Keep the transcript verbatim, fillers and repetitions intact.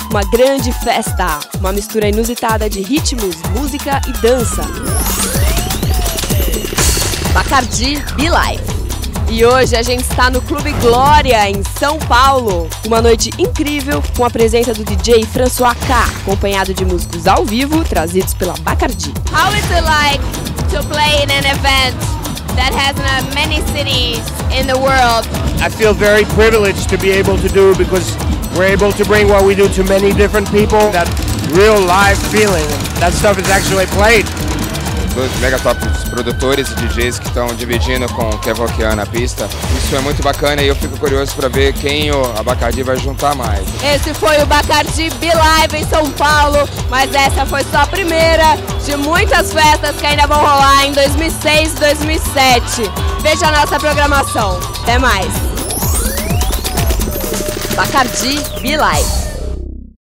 uma grande festa, uma mistura inusitada de ritmos, música e dança. Bacardi Be Live. E hoje a gente está no Clube Glória, em São Paulo. Uma noite incrível com a presença do D J François K, acompanhado de músicos ao vivo trazidos pela Bacardi. How is it like to play in an event that has uh, many cities in the world? I feel very privileged to be able to do because we're able to bring what we do to many different people. That real live feeling, that stuff is actually played. Dois mega top produtores e D Js que estão dividindo com o Kevokian na pista. Isso é muito bacana e eu fico curioso para ver quem o a Bacardi vai juntar mais. Esse foi o Bacardi Be Live em São Paulo, mas essa foi só a primeira de muitas festas que ainda vão rolar em dois mil e seis e dois mil e sete. Veja a nossa programação. Até mais. Bacardi Be Live.